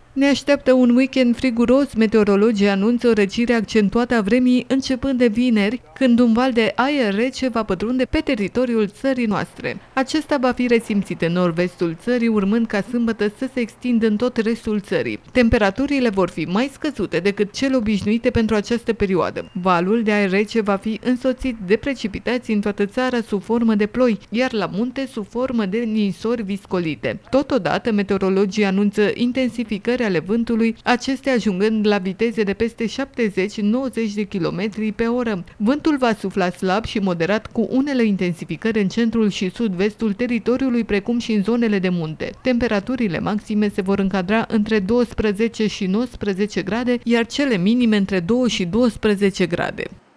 Ne așteaptă un weekend friguros. Meteorologii anunță o răcire accentuată a vremii începând de vineri, când un val de aer rece va pătrunde pe teritoriul țării noastre. Acesta va fi resimțit în nord-vestul țării, urmând ca sâmbătă să se extindă în tot restul țării. Temperaturile vor fi mai scăzute decât cele obișnuite pentru această perioadă. Valul de aer rece va fi însoțit de precipitații în toată țara sub formă de ploi, iar la munte sub formă de ninsori viscolite. Totodată, meteorologii anunță intensificări ale vântului, acestea ajungând la viteze de peste 70-90 de km pe oră. Vântul va sufla slab și moderat, cu unele intensificări în centrul și sud-vestul teritoriului, precum și în zonele de munte. Temperaturile maxime se vor încadra între 12 și 19 grade, iar cele minime între 2 și 12 grade.